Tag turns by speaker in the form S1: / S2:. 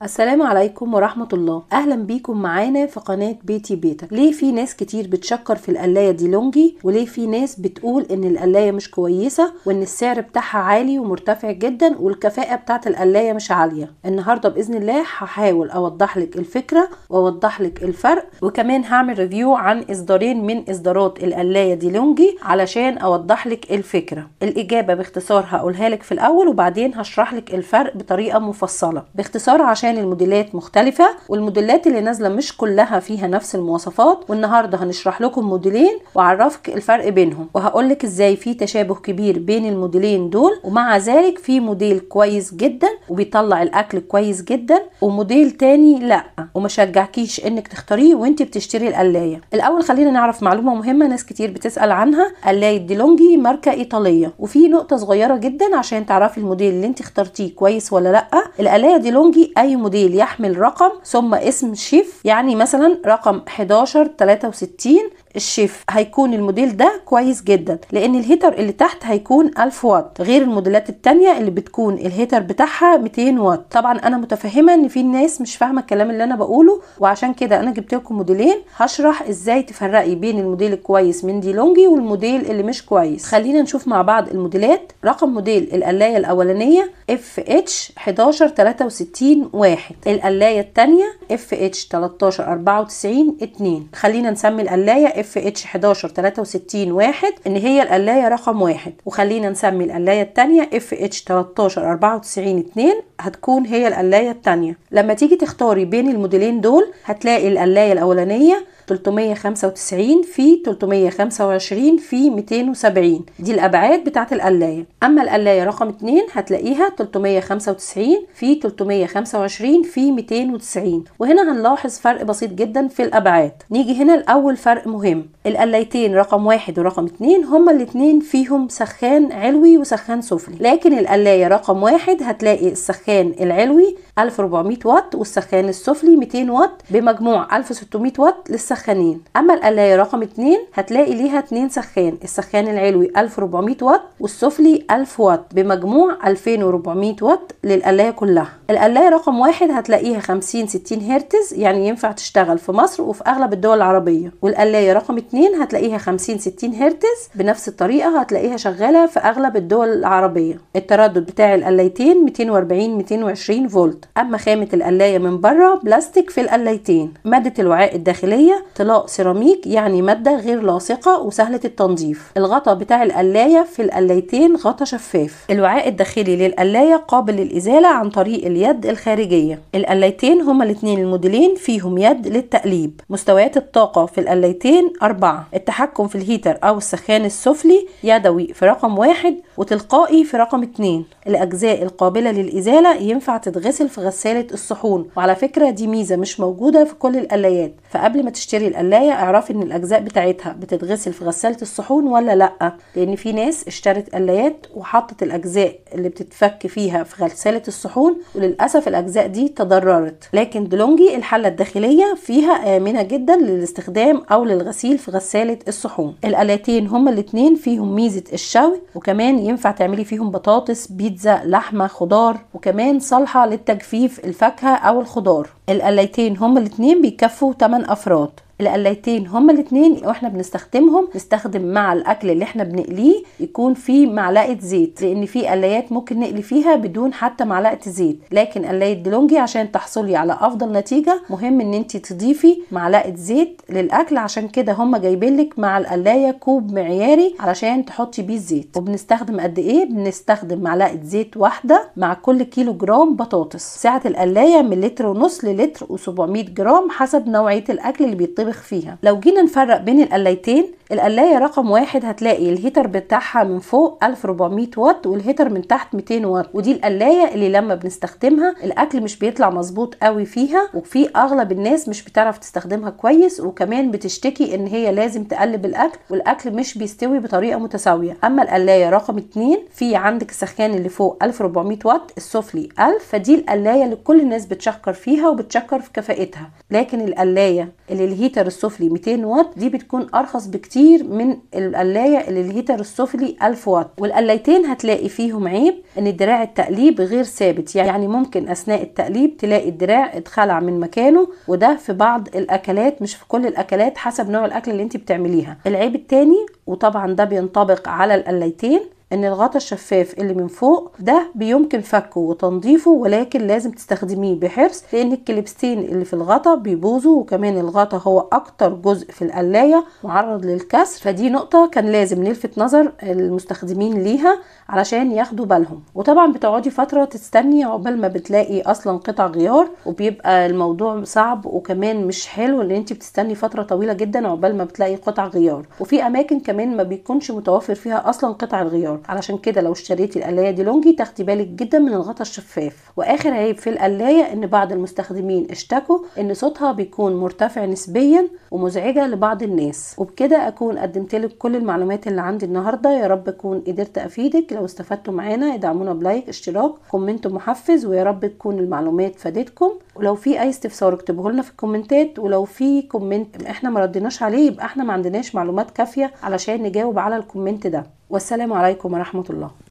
S1: السلام عليكم ورحمة الله. اهلا بيكم معانا في قناة بيتي بيتك. ليه في ناس كتير بتشكر في القلاية دي لونجي، وليه في ناس بتقول ان القلاية مش كويسة وان السعر بتاعها عالي ومرتفع جدا والكفاءة بتاعت القلاية مش عالية؟ النهاردة بإذن الله هحاول اوضح لك الفكرة واوضح لك الفرق، وكمان هعمل ريفيو عن اصدارين من اصدارات القلاية دي لونجي علشان اوضح لك الفكرة. الاجابة باختصار هقولها لك في الاول وبعدين هشرح لك الفرق بطريقة مفصلة. باختصار عشان الموديلات مختلفة والموديلات اللي نازلة مش كلها فيها نفس المواصفات، والنهاردة هنشرح لكم موديلين واعرفك الفرق بينهم وهقولك ازاي في تشابه كبير بين الموديلين دول، ومع ذلك في موديل كويس جدا وبيطلع الاكل كويس جدا وموديل تاني لا، وما شجعكيش انك تختاريه وانت بتشتري القلاية. الاول خلينا نعرف معلومة مهمة ناس كتير بتسأل عنها. قلاية دي لونجي ماركة ايطالية، وفي نقطة صغيرة جدا عشان تعرفي الموديل اللي انت اخترتيه كويس ولا لا. القلاية دي لونجي اي موديل يحمل رقم ثم اسم شيف، يعني مثلا رقم 1163 الشيف، هيكون الموديل ده كويس جدا لان الهيتر اللي تحت هيكون 1000 واط، غير الموديلات التانية اللي بتكون الهيتر بتاعها 200 واط. طبعا انا متفهمة ان في ناس مش فاهمة الكلام اللي انا بقوله، وعشان كده انا جبت لكم موديلين هشرح ازاي تفرقي بين الموديل الكويس من دي لونجي والموديل اللي مش كويس. خلينا نشوف مع بعض الموديلات. رقم موديل القلاية الاولانية FH 1163 1، القلاية التانية FH 1394 2. خلينا نسمي القلاية FH 1163 1 ان هي القلاية رقم 1، وخلينا نسمي القلاية التانية FH 1394 2 هتكون هي القلاية التانية. لما تيجي تختاري بين الموديلين دول هتلاقي القلاية الاولانية 395 في 325 في 270، دي الابعاد بتاعت القلاية. اما القلاية رقم 2 هتلاقيها 395 في 325 في 290، وهنا هنلاحظ فرق بسيط جدا في الابعاد. نيجي هنا الاول فرق مهم. القلايتين رقم 1 ورقم 2 هما الاتنين فيهم سخان علوي وسخان سفلي، لكن القلاية رقم 1 هتلاقي السخان العلوي 1400 واط والسخان السفلي 200 واط بمجموع 1600 واط للسخانين. اما القلاية رقم 2 هتلاقي ليها 2 سخان، السخان العلوي 1400 واط والسفلي 1000 واط بمجموع 2400 واط للقلاية كلها. القلاية رقم 1 هتلاقيها 50-60 هرتز، يعني ينفع تشتغل في مصر وفي اغلب الدول العربية. والقلاية رقم 2 هتلاقيها 50-60 هرتز بنفس الطريقة هتلاقيها شغالة في اغلب الدول العربية. التردد بتاع القلايتين 240-220 فولت. اما خامة القلاية من بره بلاستيك في القلايتين. مادة الوعاء الداخلية طلاء سيراميك، يعني مادة غير لاصقة وسهلة التنظيف. الغطاء بتاع القلاية في القلايتين غطاء شفاف. الوعاء الداخلي للقلاية قابل للإزالة عن طريق اليد الخارجية. القلايتين هما الاثنين الموديلين فيهم يد للتقليب. مستويات الطاقة في القلايتين 4. التحكم في الهيتر أو السخان السفلي يدوي في رقم 1 وتلقائي في رقم 2. الأجزاء القابلة للإزالة ينفع تتغسل في غسالة الصحون، وعلى فكرة دي ميزة مش موجودة في كل القلايات، فقبل ما تشتري القلاية اعرفي ان الأجزاء بتاعتها بتتغسل في غسالة الصحون ولا لأ، لأن في ناس اشترت قلايات وحطت الأجزاء اللي بتتفك فيها في غسالة الصحون وللأسف الأجزاء دي تضررت. لكن دي لونجي الحلة الداخلية فيها آمنة جدا للاستخدام أو للغسيل في غسالة الصحون. القلايتين هما الاتنين فيهم ميزة الشوي، وكمان ينفع تعملي فيهم بطاطس، بيتزا، لحمة، خضار، وكمان صالحة للتجفيف الفاكهة أو الخضار. القلايتين هما الاتنين بيكفوا 8 أفراد. القلايتين هما الاتنين واحنا بنستخدمهم نستخدم مع الاكل اللي احنا بنقليه يكون فيه معلقه زيت، لان في قلايات ممكن نقلي فيها بدون حتى معلقه زيت، لكن قلايه دي لونجي عشان تحصلي على افضل نتيجه مهم ان انت تضيفي معلقه زيت للاكل، عشان كده هما جايبين لك مع القلايه كوب معياري علشان تحطي بيه الزيت. وبنستخدم قد ايه؟ بنستخدم معلقه زيت واحده مع كل كيلو جرام بطاطس. سعه القلايه من لتر ونص للتر و700 جرام حسب نوعيه الاكل اللي بيطبخ فيها. لو جينا نفرق بين القلايتين، القلاية رقم 1 هتلاقي الهيتر بتاعها من فوق 1400 واط والهيتر من تحت 200 واط، ودي القلاية اللي لما بنستخدمها الاكل مش بيطلع مظبوط قوي فيها، وفي اغلب الناس مش بتعرف تستخدمها كويس، وكمان بتشتكي ان هي لازم تقلب الاكل والاكل مش بيستوي بطريقة متساوية. اما القلاية رقم 2 في عندك السخان اللي فوق 1400 واط السفلي 1000، فدي القلاية اللي كل الناس بتشكر فيها وبتشكر في كفاءتها. لكن القلاية اللي الهيتر السفلي 200 واط دي بتكون ارخص بكتير كتير من القلاية اللي الهيتر السفلي 1000 واط. والقلايتين هتلاقي فيهم عيب ان دراع التقليب غير ثابت، يعني ممكن اثناء التقليب تلاقي الدراع اتخلع من مكانه، وده في بعض الاكلات مش في كل الاكلات حسب نوع الاكل اللي انت بتعمليها. العيب التاني وطبعا ده بينطبق على القلايتين ان الغطا الشفاف اللي من فوق ده بيمكن فكه وتنظيفه، ولكن لازم تستخدميه بحرص لان الكليبستين اللي في الغطا بيبوظوا، وكمان الغطا هو اكتر جزء في القلاية معرض للكسر، فدي نقطة كان لازم نلفت نظر المستخدمين ليها علشان ياخدوا بالهم. وطبعا بتقعدي فترة تستني عقبال ما بتلاقي اصلا قطع غيار، وبيبقى الموضوع صعب وكمان مش حلو لان انت بتستني فترة طويلة جدا عقبال ما بتلاقي قطع غيار، وفي اماكن كمان ما بيكونش متوفر فيها اصلا قطع الغيار. علشان كده لو اشتريتي القلاية دي لونجي تاخدي بالك جدا من الغطا الشفاف. واخر عيب في القلاية ان بعض المستخدمين اشتكوا ان صوتها بيكون مرتفع نسبيا ومزعجة لبعض الناس. وبكده اكون قدمت لك كل المعلومات اللي عندي النهاردة، يا رب اكون قدرت افيدك. لو استفدتوا معانا ادعمونا بلايك، اشتراك، كومنت محفز، ويا رب تكون المعلومات فادتكم. ولو في اي استفسار اكتبوه لنا في الكومنتات، ولو في كومنت احنا ما رديناش عليه يبقى احنا ما عندناش معلومات كافية علشان نجاوب على الكومنت ده. والسلام عليكم ورحمة الله.